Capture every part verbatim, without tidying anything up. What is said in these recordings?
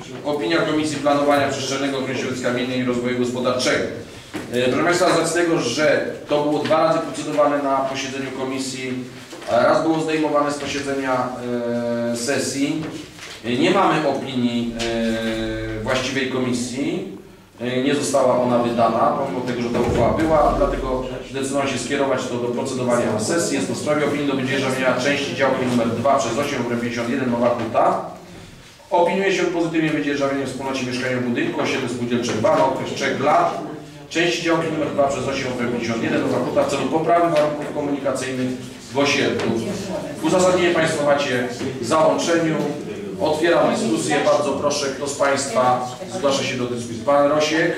Opinia Komisji Planowania Przestrzennego Ochrony Środowiska Gminnego i Rozwoju Gospodarczego. Proszę Państwa, z racji tego, że to było dwa razy procedowane na posiedzeniu komisji, raz było zdejmowane z posiedzenia e, sesji, nie mamy opinii e, właściwej komisji, e, nie została ona wydana, pomimo tego, że ta uchwała była, dlatego zdecydowano się skierować to do procedowania na sesji. Jest to w sprawie opinii do wydzierżawienia części działki numer dwa przez osiem numer pięćdziesiąt jeden Nowa Huta. Opiniuje się pozytywnie wydzierżawienie wspólnocie mieszkaniowym budynku osiedle spółdzielcze dwa na okres trzech lat. Części działki numer dwa przez osiem numer pięćdziesiąt jeden Nowa Huta w celu poprawy warunków komunikacyjnych w osiedlu. Uzasadnienie Państwo macie w załączeniu. Otwieram dyskusję. Bardzo proszę, kto z Państwa zgłasza się do dyskusji? Pan Rosiek.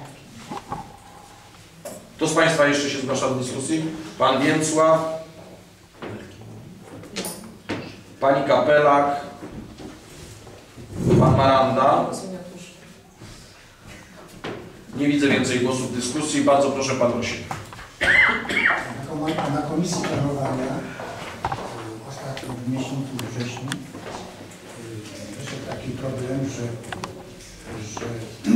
Kto z Państwa jeszcze się zgłasza do dyskusji? Pan Więcław. Pani Kapelak. Pan Maranda. Nie widzę więcej głosów w dyskusji. Bardzo proszę, Pan Rosiek. Na Komisji Planowania ostatnio w miesiącu wrześniu wyszedł taki problem, że, że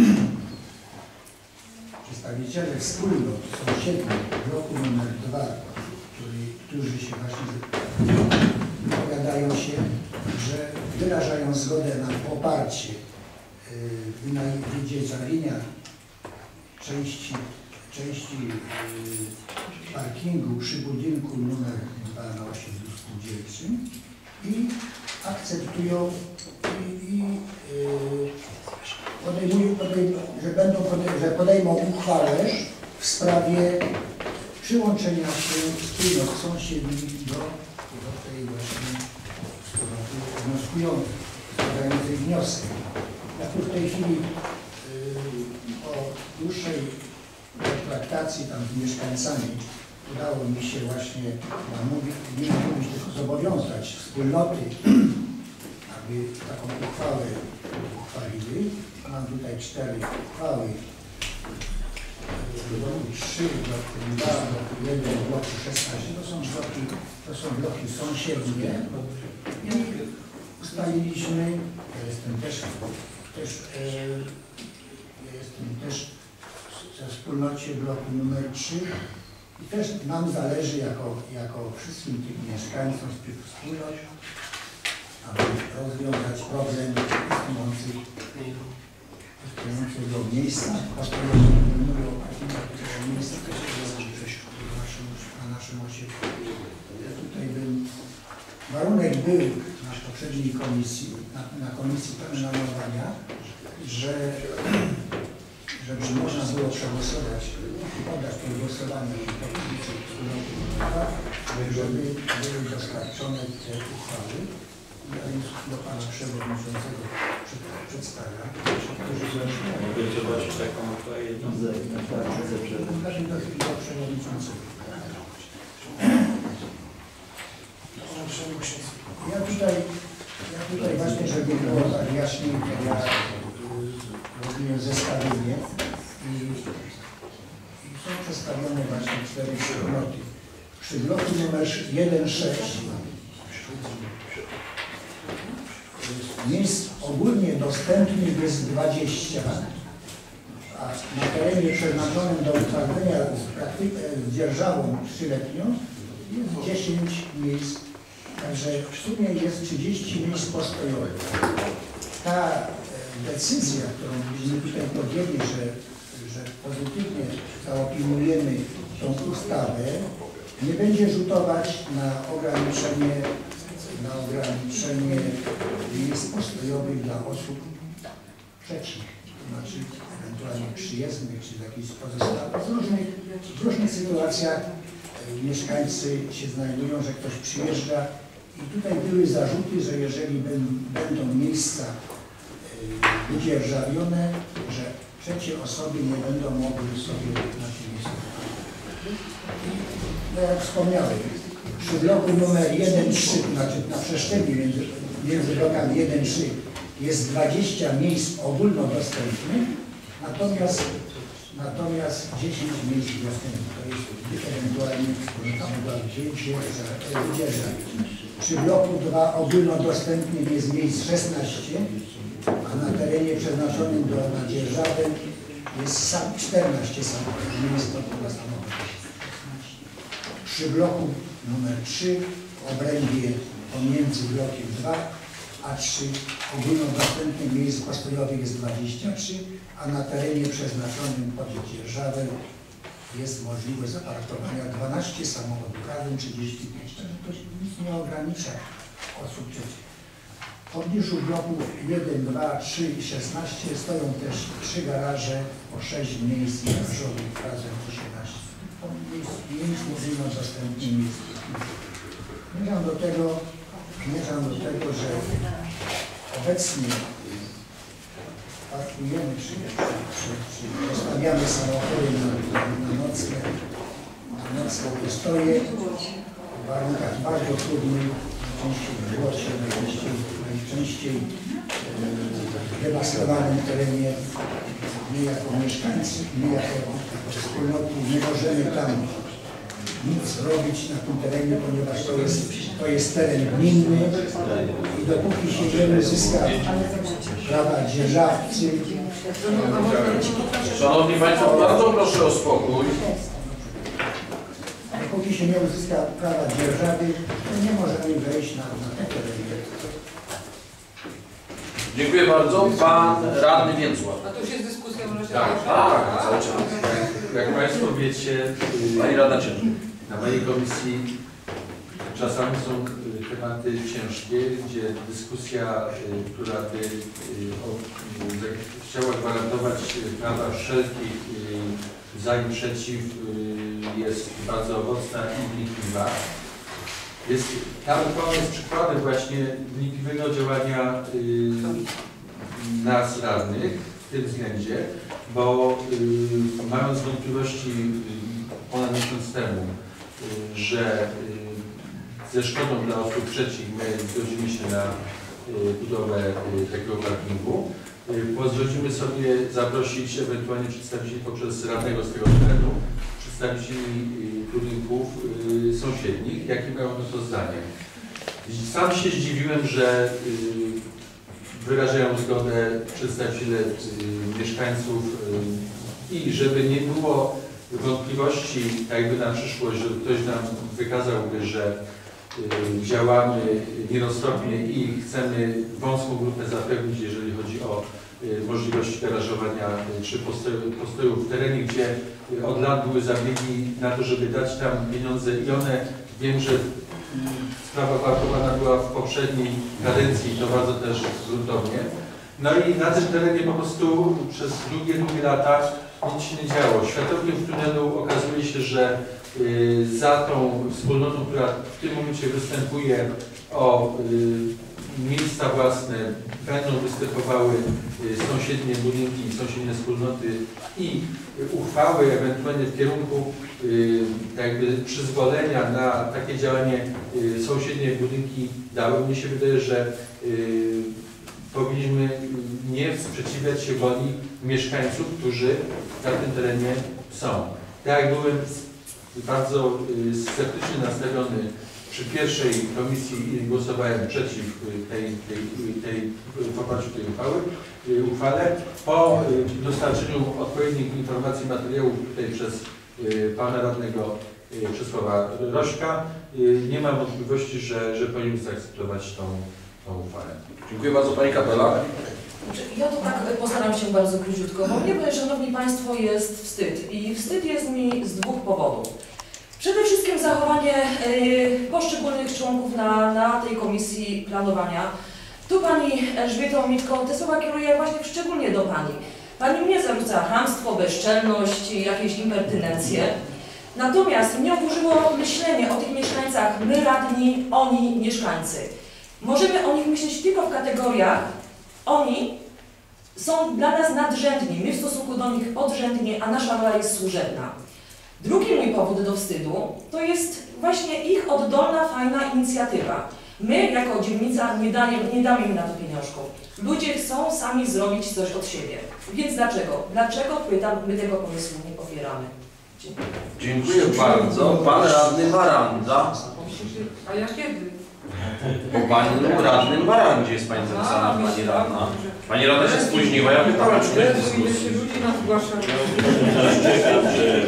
przedstawiciele wspólnot sąsiednich bloku numer dwa, który, którzy się właśnie wypowiadają się, że wyrażają zgodę na poparcie wydzierżawienia części, części yy, parkingu przy budynku numer dwa na osiedlu spółdzielczym i akceptują i, i yy, podejmują, podejm że, będą podej że podejmą uchwałę w sprawie przyłączenia się wspólnot sąsiednich do, do tej właśnie wspólnoty wnioskującej, składającej wniosek. Ja tu w tej chwili po dłuższej traktacji tam z mieszkańcami udało mi się właśnie namówić, nie namówić, tylko zobowiązać wspólnoty, aby taką uchwałę uchwaliły. Mam tutaj cztery uchwały. Bloku trzy, bloku dwa, bloku jeden, bloku szesnaście. To są bloki, to są bloki sąsiednie. I ustaliliśmy, ja jestem też, też e, jestem też we wspólnocie bloku numer trzy i też nam zależy jako, jako wszystkim tym mieszkańcom z tych wspólnot, aby rozwiązać problem istniejącego miejsca, mówią o miejscu na naszym osiedlu. Ja tutaj bym, warunek był na poprzedniej komisji, na, na komisji planowania, że żeby można było przegłosować i poddać to głosowanie i żeby były dostarczone te uchwały. Ja już do Pana Przewodniczącego przedstawiam. Mogę zobaczyć taką uchwałę jedną z do Przewodniczącego. Ja tutaj, ja tutaj właśnie, żeby było tak jaśniej, ja robiłem zestawienie i, i są przedstawione właśnie cztery wspólnoty. Przy bloku numer jeden sześć miejsc ogólnie dostępnych jest dwadzieścia, a na terenie przeznaczonym do utwardzenia z dzierżawą trzyletnią jest dziesięć miejsc. Także w sumie jest trzydzieści miejsc postojowych. Ta decyzja, którą byśmy tutaj podjęli, że, że pozytywnie zaopiniujemy tą ustawę, nie będzie rzutować na ograniczenie, na ograniczenie miejsc postojowych dla osób trzecich, to znaczy ewentualnie przyjezdnych czy jakichś pozostałych. W różnych, w różnych sytuacjach mieszkańcy się znajdują, że ktoś przyjeżdża i tutaj były zarzuty, że jeżeli będą miejsca wydzierżawione, że trzecie osoby nie będą mogły sobie na tym miejscu. No jak wspomniałem, przy bloku numer jeden trzy, znaczy na przestrzeni między, między blokami jeden trzy jest dwadzieścia miejsc ogólnodostępnych, natomiast, natomiast dziesięć miejsc dostępnych. To jest ewentualnie wydzierżawić. Przy bloku dwa ogólnodostępnych jest miejsc szesnaście, a na terenie terenie przeznaczonym do na dzierżawę jest sam czternaście samochodów, miejsc do samochodów. Przy bloku numer trzy w obrębie pomiędzy blokiem dwa a trzy ogólnodostępnych miejsc postojowych jest dwadzieścia trzy, a na terenie przeznaczonym pod dzierżawę jest możliwość zaparkowania dwanaście samochodów, razem trzydzieści pięć. Także to nic nie ogranicza osób. W pobliżu bloków jeden, dwa, trzy i szesnaście stoją też trzy garaże po sześć miejsc garażowych, razem osiemnaście. To miejsc ogólnodostępnych miejsc. Zmierzam do tego, zmierzam do tego, że obecnie parkujemy, czy, czy, czy zostawiamy samochody na, na nocne, na nocne postoje w warunkach bardzo trudnych, najczęściej w błocie, najczęściej, najczęściej w dewastowanym terenie. My jako mieszkańcy, my jako, jako wspólnoty nie możemy tam nic zrobić na tym terenie, ponieważ to jest, to jest teren gminny i dopóki się nie uzyska prawa dzierżawcy. Szanowni Państwo, bardzo proszę o spokój. Dopóki się nie uzyska prawa dzierżawy, to nie możemy wejść na, na te tereny. Dziękuję bardzo. Pan radny Więcław. A to już jest dyskusja, może się Tak, tak, cały czas. Jak Państwo wiecie, Pani Rada Ciężka. na mojej komisji czasami są tematy ciężkie, gdzie dyskusja, która by chciała gwarantować prawa wszelkich za i przeciw, jest bardzo owocna i wnikliwa. Jest, ta uchwała jest przykładem właśnie wnikliwego działania nas radnych w tym względzie, bo mając wątpliwości ponad miesiąc temu, że ze szkodą dla osób trzecich my zgodzimy się na budowę takiego parkingu, pozwolimy sobie zaprosić ewentualnie przedstawicieli poprzez radnego z tego terenu, przedstawicieli budynków sąsiednich, jakie mają na to zdanie. Sam się zdziwiłem, że wyrażają zgodę przedstawiciele mieszkańców i żeby nie było wątpliwości jakby na przyszłość, że ktoś nam wykazałby, że działamy nieroztropnie i chcemy wąską grupę zapewnić, jeżeli chodzi o możliwość garażowania czy postoju, postoju w terenie, gdzie od lat były zabiegi na to, żeby dać tam pieniądze i one, wiem, że sprawa parkowana była w poprzedniej kadencji i to bardzo też gruntownie. No i na tym terenie po prostu przez długie, długie lata nic się nie działo. Światownie w tunelu okazuje się, że y, za tą wspólnotą, która w tym momencie występuje o y, miejsca własne, będą występowały y, sąsiednie budynki, sąsiednie wspólnoty i y, uchwały ewentualnie w kierunku y, jakby przyzwolenia na takie działanie y, sąsiednie budynki dały. Mnie się wydaje, że y, powinniśmy nie sprzeciwiać się woli mieszkańców, którzy na tym terenie są. Ja jak byłem bardzo sceptycznie nastawiony przy pierwszej komisji i głosowałem przeciw tej, tej, tej, poparciu tej uchwały, uchwale, po dostarczeniu odpowiednich informacji, materiałów tutaj przez pana radnego Czesława Rośka, nie mam wątpliwości, że, że powinien zaakceptować tą, tą uchwałę. Dziękuję bardzo. Pani Kapela. Ja to tak postaram się bardzo króciutko, bo mnie, szanowni Państwo, jest wstyd. I wstyd jest mi z dwóch powodów. Przede wszystkim zachowanie y, poszczególnych członków na, na tej komisji planowania. Tu Pani Elżbieto Mitko, te słowa kieruję właśnie szczególnie do Pani. Pani mnie zarzuca chamstwo, bezczelność, jakieś impertynencje. Natomiast mnie oburzyło myślenie o tych mieszkańcach, my radni, oni mieszkańcy. Możemy o nich myśleć tylko w kategoriach oni są dla nas nadrzędni, my w stosunku do nich podrzędnie, a nasza rola jest służebna. Drugi mój powód do wstydu to jest właśnie ich oddolna, fajna inicjatywa. My jako dzielnica nie, daje, nie damy im na to pieniążków. Ludzie chcą sami zrobić coś od siebie. Więc dlaczego? Dlaczego pytam, my tego pomysłu nie popieramy? Dziękuję. Dziękuję bardzo. Pan radny Maranda. A ja kiedy? Po panu radnym Baran, gdzie jest pani zapisana, pani radna? Pani radna się spóźniła, ja pytałem, czy będzie dyskusji. Ludzi nas zgłaszają. Zastrzegam, że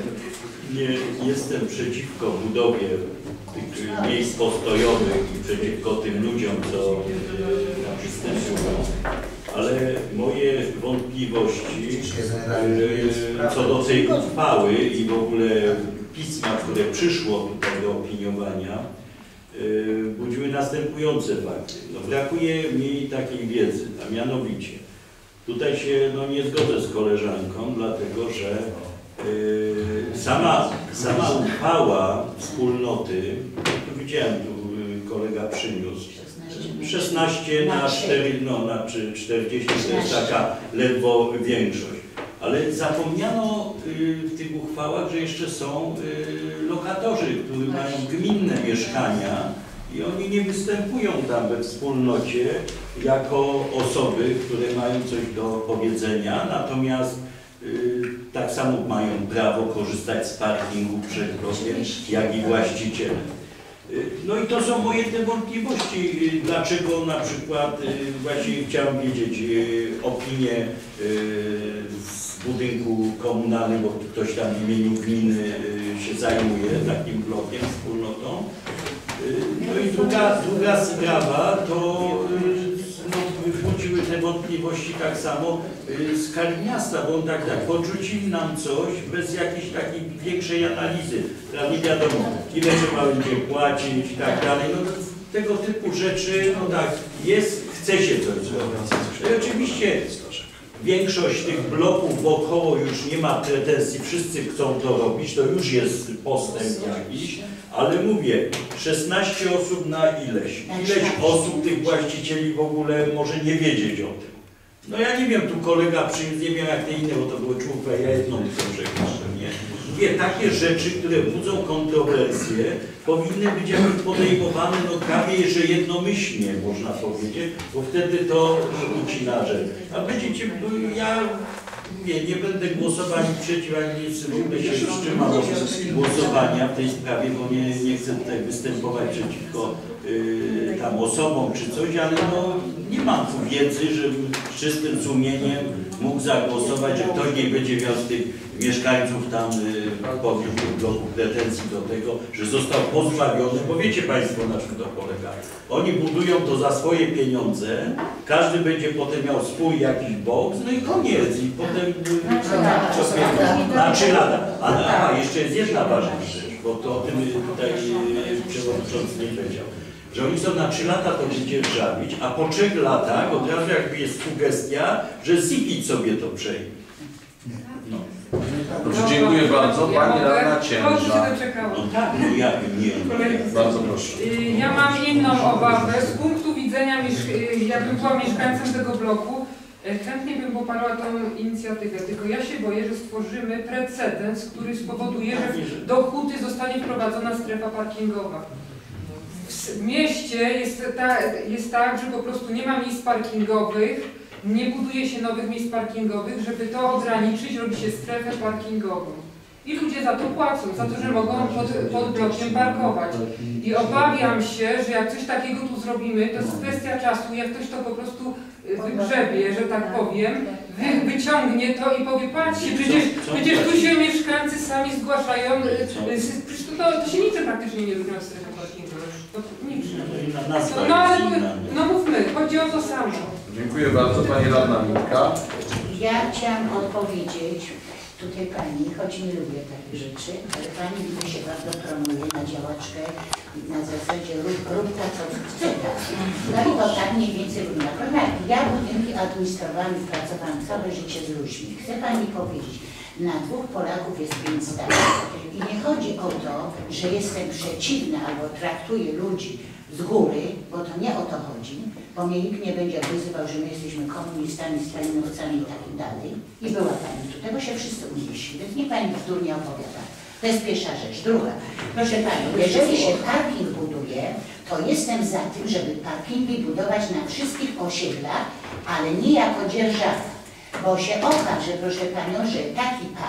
nie jestem przeciwko budowie tych miejsc postojowych i przeciwko tym ludziom, co tam przystępują, ale moje wątpliwości e, co do tej uchwały i w ogóle pisma, które przyszło tutaj do opiniowania, e, budziły następujące fakty. No, brakuje mi takiej wiedzy, a mianowicie tutaj się no, nie zgodzę z koleżanką, dlatego że Yy, sama, sama uchwała wspólnoty, tu widziałem, tu yy, kolega przyniósł, szesnaście na cztery, no na czterdzieści to jest taka ledwo większość. Ale zapomniano yy, w tych uchwałach, że jeszcze są yy, lokatorzy, którzy mają gminne mieszkania i oni nie występują tam we wspólnocie jako osoby, które mają coś do powiedzenia, natomiast tak samo mają prawo korzystać z parkingu przed blokiem, jak i właściciele. No i to są moje te wątpliwości, dlaczego na przykład, właśnie chciałem wiedzieć opinię z budynku komunalnego, bo ktoś tam w imieniu gminy się zajmuje takim blokiem, wspólnotą. No i druga, druga sprawa to no, wychodziły te wątpliwości tak samo z skali miasta, bo on tak, tak podrzucili nam coś bez jakiejś takiej większej analizy. Nie wiadomo, ile trzeba będzie płacić i tak dalej. No, tego typu rzeczy, no tak, jest, chce się coś zrobić. No i oczywiście większość tych bloków wokoło już nie ma pretensji, wszyscy chcą to robić, to już jest postęp jakiś. Ale mówię, szesnaście osób na ileś. Ileś osób tych właścicieli w ogóle może nie wiedzieć o tym. No ja nie wiem, tu kolega przyniósł, nie wiem jak te inne, bo to było czwórka, ja jedną tylko przekreślam, nie? Mówię, takie rzeczy, które budzą kontrowersje, powinny być jakoś podejmowane, no prawie, że jednomyślnie, można powiedzieć, bo wtedy to ucina rzecz. A będziecie, ja Nie, nie będę głosował ani przeciw, ani nic, w ogóle się wstrzymam od głosowania w tej sprawie, bo nie, nie chcę tutaj występować przeciwko y, tam osobom czy coś, ale no, nie mam tu wiedzy, żebym z czystym sumieniem mógł zagłosować, że ktoś nie będzie miał z tych mieszkańców tam y, podjąć tych bloków pretensji do tego, że został pozbawiony, bo wiecie Państwo, na czym to polega. Oni budują to za swoje pieniądze, każdy będzie potem miał swój jakiś boks, no i koniec. I potem na trzy lata. A, a jeszcze jest jedna ważna rzecz, bo to o tym tutaj przewodniczący nie powiedział. Że oni są na trzy lata to będzie dzierżawić, a po trzech latach od razu jakby jest sugestia, że Zipit sobie to przejmie. No. Dobrze, dziękuję bardzo. Pani radna Cięża. No tak, no ja nie. Bardzo proszę. Ja mam inną obawę. Z punktu widzenia, jakbym była mieszkańcem tego bloku, chętnie bym poparła tą inicjatywę, tylko ja się boję, że stworzymy precedens, który spowoduje, że do huty zostanie wprowadzona strefa parkingowa. W mieście jest, ta, jest tak, że po prostu nie ma miejsc parkingowych, nie buduje się nowych miejsc parkingowych, żeby to ograniczyć, robi się strefę parkingową. I ludzie za to płacą, za to, że mogą pod, pod blokiem parkować. I obawiam się, że jak coś takiego tu zrobimy, to jest kwestia czasu, jak ktoś to po prostu wygrzebie, że tak powiem, wy, wyciągnie to i powie, patrzcie, przecież, przecież tu się mieszkańcy sami zgłaszają, przecież to, to się niczym praktycznie nie różni od strefy parkingowej. To niczym. No, no ale no mówmy, chodzi o to samo. Dziękuję bardzo. Pani radna Minka. Ja chciałam odpowiedzieć tutaj Pani, choć nie lubię takich rzeczy, ale Pani mi się bardzo promuje na działaczkę na zasadzie rób, rób to, co chce. No i to tak mniej więcej wygląda. Powiem, ja budynki administrowałam i pracowałam całe życie z ludźmi. Chcę Pani powiedzieć, na dwóch Polaków jest pięć zdań. I nie chodzi o to, że jestem przeciwna albo traktuję ludzi z góry, bo to nie o to chodzi, bo mnie nikt nie będzie wyzywał, że my jesteśmy komunistami, stalinowcami i tak dalej. I była Pani tutaj, bo się wszyscy unieśli, więc niech Pani bzdur nie opowiada. To jest pierwsza rzecz. Druga, proszę Pani, jeżeli się parking buduje, to jestem za tym, żeby parkingi budować na wszystkich osiedlach, ale nie jako dzierżawa. Bo się okaże, proszę Panią, że taki pan,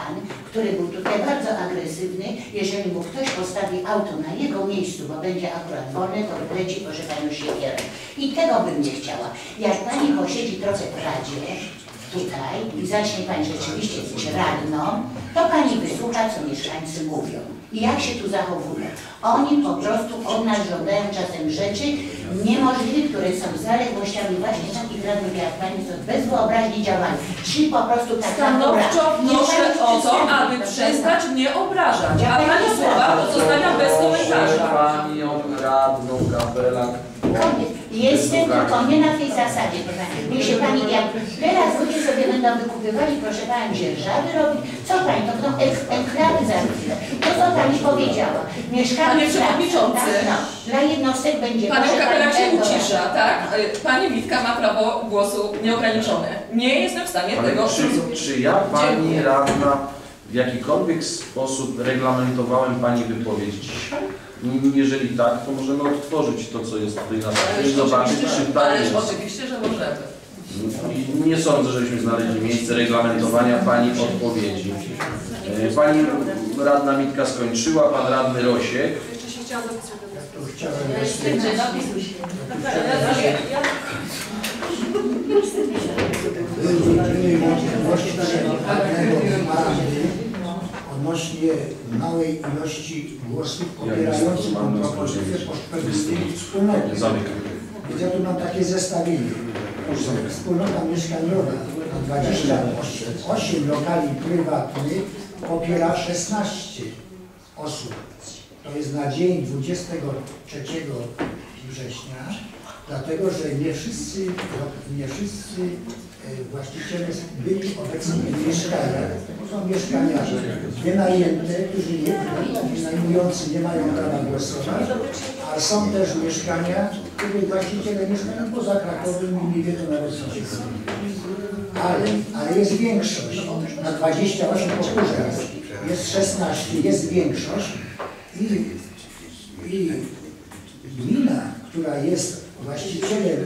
który był tutaj bardzo agresywny. Jeżeli mu ktoś postawi auto na jego miejscu, bo będzie akurat wolny, to leci, proszę Panią, siekierę. I tego bym nie chciała. Jak Pani posiedzi trochę w Radzie, tutaj, i zacznie Pani rzeczywiście być radną, to Pani wysłucha, co mieszkańcy mówią i jak się tu zachowują. Oni po prostu od nas żądają czasem rzeczy niemożliwych, które są zaległościami właśnie takich radnych jak Pani, co bez wyobraźni działają. Czyli po prostu tak Stanowczo wnoszę o to, aby przestać mnie obrażać. A Pani słowa pozostawiam bez komentarza. Panią radną Kapelak. Koniec. Jestem tylko nie na tej zasadzie, proszę Pani. Niech się Pani, jak teraz ludzie sobie będą wykupywali, proszę Pani, dzierżawy robić, co Pani, to będą ek enklawy za chwilę. To co Pani powiedziała, mieszkamy... Panie Przewodniczący. Tak, no, dla jednostek będzie... Panią Kapelak się tego- ucisza, tak? Pani Witka ma prawo głosu nieograniczone. Nie jestem w stanie Ale tego czy, zrozumieć. czy ja Pani Dziękuję. radna w jakikolwiek sposób reglamentowałem Pani wypowiedź dzisiaj? Jeżeli tak, to możemy odtworzyć to, co jest tutaj na sali i zobaczyć, czy tak Ależ jest. oczywiście, że możemy. I nie sądzę, żebyśmy znaleźli miejsce reglamentowania Pani odpowiedzi. E, Pani radna Mitka skończyła, Pan radny Rosiek. Jeszcze się chciałam dopisać do Tu chciałem Ja jeszcze... jestem, zapisuj się. Były wątpliwości prawnego wymagania odnośnie małej ilości głosów popierających tą propozycję poszczególnych wspólnoty. Zamykam. Więc ja tu mam takie zestawienie. Wspólnota mieszkaniowa na dwadzieścia osiem lokali prywatnych popiera szesnaście osób. To jest na dzień dwudziestego trzeciego września, dlatego że nie wszyscy, nie wszyscy właściciele byli obecni w mieszkaniach. Są mieszkania wynajęte, którzy nie, wynajmujący nie mają prawa głosować, a są też mieszkania, których właściciele mieszkają poza Krakowem i nie wiedzą nawet co się dzieje. Ale, ale jest większość, na dwadzieścia osiem powtórzę, jest szesnaście, jest większość i, i gmina, która jest właścicielem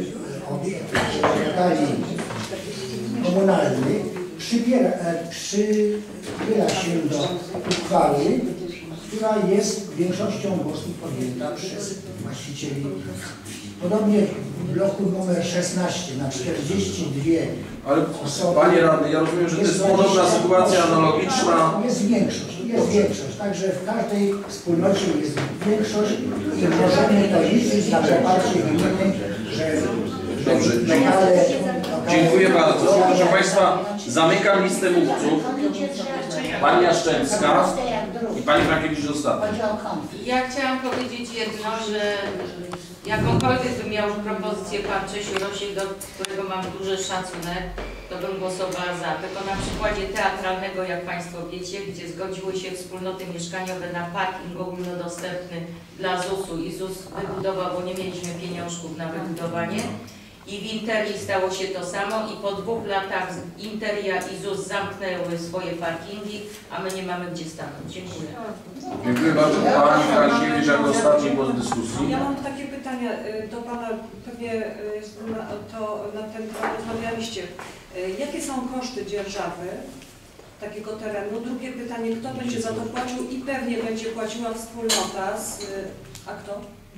lokali komunalnych, przybiera, przybiera się do uchwały, która jest większością głosów podjęta przez właścicieli. Podobnie w bloku numer szesnaście na czterdzieści dwie Ale osoby. Panie radny, ja rozumiem, że to jest podobna sytuacja analogiczna. Jest większość, jest większość. Także w każdej wspólnocie jest większość i możemy to liczyć na poparcie gminy, że Dobrze, lokale, dziękuję bardzo. Proszę Państwa, zamykam listę mówców. Pani Jaszczębska i Pani Frankiewicz ostatnia. Chodzi o konflikt. Ja chciałam powiedzieć jedno, że jakąkolwiek by miał propozycję Pan Czesiu Rosiek, do którego mam duży szacunek, to bym głosowała za. Tylko na przykładzie teatralnego, jak Państwo wiecie, gdzie zgodziły się wspólnoty mieszkaniowe na parking ogólnodostępny dla zusu i ZUS wybudował, bo nie mieliśmy pieniążków na wybudowanie. I w Interii stało się to samo i po dwóch latach Interia i ZUS zamknęły swoje parkingi, a my nie mamy gdzie stanąć. Dziękuję. Dziękuję bardzo. Pani Frankiewicz jako ostatni głos w dyskusji. Ja mam takie pytanie do Pana, pewnie na, to, na ten temat rozmawialiście. Jakie są koszty dzierżawy takiego terenu? Drugie pytanie, kto będzie za to płacił i pewnie będzie płaciła wspólnota z... A kto?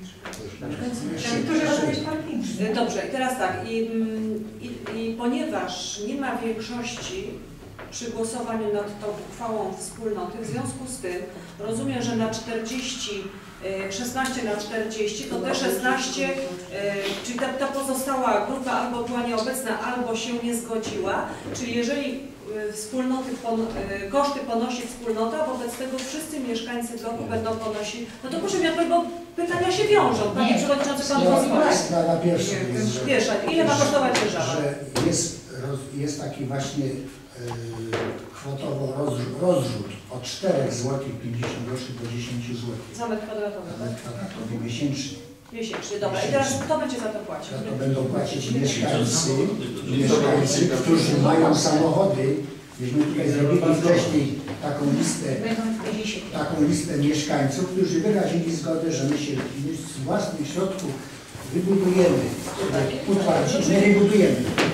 Dobrze, i teraz tak, i, i, i ponieważ nie ma większości przy głosowaniu nad tą uchwałą wspólnoty, w związku z tym rozumiem, że na czterdzieści, szesnaście na czterdzieści, to te szesnaście, czyli ta, ta pozostała grupa albo była nieobecna, albo się nie zgodziła, czyli jeżeli wspólnoty, pon, koszty ponosi wspólnota, wobec tego wszyscy mieszkańcy bloku będą ponosić. No to proszę mi, bo pytania się wiążą. Panie Przewodniczący, Pan pozwoli. Sprawa pierwsza jest, że, Pierwsza, ile ma kosztować dzierżawa? że jest, roz, jest taki właśnie yy, kwotowo rozrzut, rozrzut od czterech złotych pięćdziesiąt groszy do dziesięciu złotych. Za metr kwadratowy, Na metr kwadratowy miesięcznie. miesięcznie. Dobra, i teraz kto będzie za to płacić? Za to będą płacić mieszkańcy, mieszkańcy, którzy mają samochody. Myśmy tutaj zrobili wcześniej taką listę, taką listę mieszkańców, którzy wyrazili zgodę, że my się my z własnych środków wybudujemy, utwardzimy, nie wybudujemy,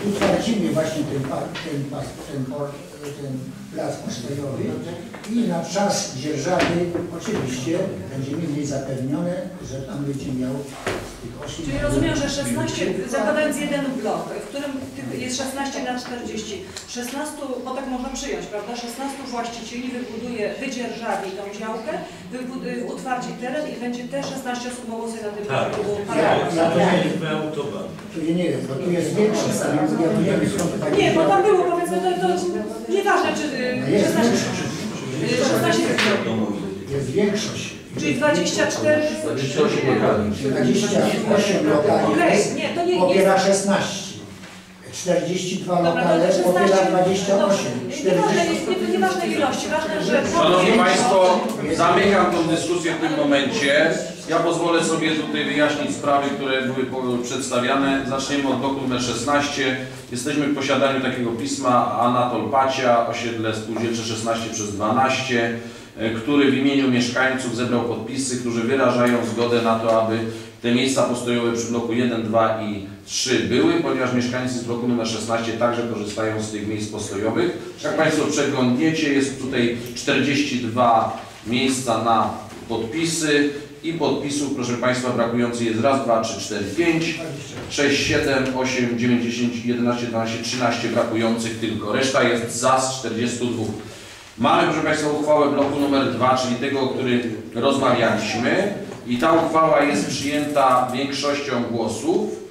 utwardzimy właśnie ten, pa- ten, pas- ten, por- ten plac postojowy i na czas dzierżawy oczywiście będzie mniej zapewnione, że tam będzie miał tych osób. Czyli rozumiem, że szesnaście, zakładając jeden blok, w którym jest szesnaście na czterdzieści, szesnaście, bo tak można przyjąć, prawda, szesnastu właścicieli wybuduje, wydzierżawi tą działkę, wybuduje, utwardzi teren i będzie te szesnaście osób mogło sobie na tym Tak, paragraf. Ja to nie wiem. liczbę autobahn. Tu ja nie wiem, bo tu jest większy stan, ja nie wiem skąd to tak Nie, bo tam było, powiedzmy, to, to nieważne, czy No y, jest szesnaście, większość. y, szesnaście, Jest większość. czyli dwadzieścia cztery, dwadzieścia osiem lokali. dwadzieścia osiem lokali okej, jest, nie, to nie popiera jest, szesnaście. czterdzieści dwa dobra, lokale to popiera szesnaście, dwadzieścia osiem. nieważne, nie, nie, nieważne ilości, ważne, że... Szanowni Państwo, zamykam tą dyskusję w tym momencie. Ja pozwolę sobie tutaj wyjaśnić sprawy, które były po- przedstawiane. Zaczniemy od bloku numer szesnaście. Jesteśmy w posiadaniu takiego pisma Anatol Pacia, osiedle spółdzielcze szesnaście przez dwanaście, e, który w imieniu mieszkańców zebrał podpisy, którzy wyrażają zgodę na to, aby te miejsca postojowe przy bloku jeden, dwa i trzy były, ponieważ mieszkańcy z bloku numer szesnaście także korzystają z tych miejsc postojowych. Jak Państwo przeglądniecie, jest tutaj czterdzieści dwa miejsca na podpisy i podpisów, proszę Państwa, brakujący jest raz, dwa, trzy, cztery, pięć, sześć, siedem, osiem, dziewięć, dziesięć, jedenaście, dwanaście, trzynaście brakujących tylko. Reszta jest za z czterdziestu dwóch. Mamy, proszę Państwa, uchwałę bloku numer dwa, czyli tego, o którym rozmawialiśmy. I ta uchwała jest przyjęta większością głosów.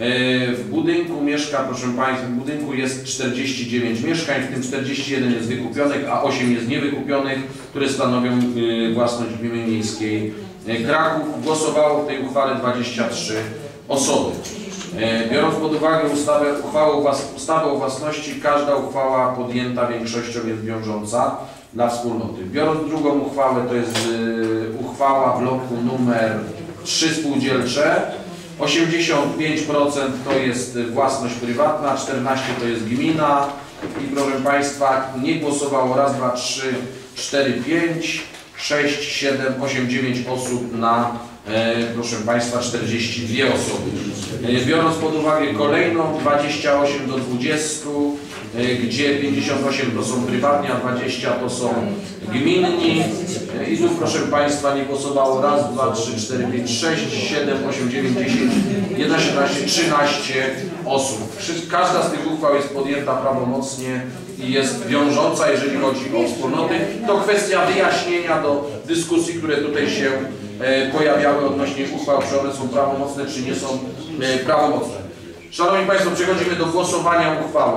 W budynku mieszka, proszę Państwa, w budynku jest czterdzieści dziewięć mieszkań, w tym czterdzieści jeden jest wykupionych, a osiem jest niewykupionych, które stanowią własność gminy miejskiej Kraków. Głosowało w tej uchwale dwadzieścia trzy osoby. Biorąc pod uwagę ustawę, uchwałę, o włas- ustawę o własności, każda uchwała podjęta większością jest wiążąca dla wspólnoty. Biorąc drugą uchwałę, to jest y, uchwała bloku numer trzy spółdzielcze. osiemdziesiąt pięć procent to jest własność prywatna, czternaście procent to jest gmina i proszę Państwa, nie głosowało raz, dwa, trzy, cztery, pięć, sześć, siedem, osiem, dziewięć osób na, e, proszę Państwa, czterdzieści dwie osoby. E, biorąc pod uwagę kolejną, dwadzieścia osiem do dwudziestu, e, gdzie pięćdziesiąt osiem to są prywatni, a dwadzieścia to są gminni. E, I tu, proszę Państwa, nie głosowało raz, dwa, trzy, cztery, pięć, sześć, siedem, osiem, dziewięć, dziesięć, jedenaście, dwanaście, trzynaście osób. Wszy- Każda z tych uchwał jest podjęta prawomocnie i jest wiążąca, jeżeli chodzi o wspólnoty. To kwestia wyjaśnienia do dyskusji, które tutaj się e, pojawiały odnośnie uchwał, czy one są prawomocne, czy nie są e, prawomocne. Szanowni Państwo, przechodzimy do głosowania uchwały.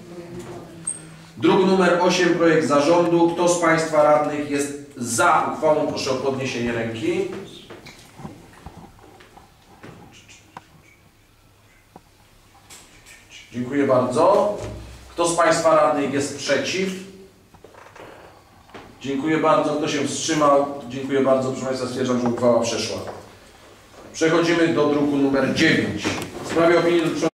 Druk numer osiem, projekt zarządu. Kto z Państwa radnych jest za uchwałą? Proszę o podniesienie ręki. Dziękuję bardzo. Kto z Państwa radnych jest przeciw? Dziękuję bardzo. Kto się wstrzymał? Dziękuję bardzo. Proszę Państwa, stwierdzam, że uchwała przeszła. Przechodzimy do druku numer dziewięć. W sprawie opinii dotyczącej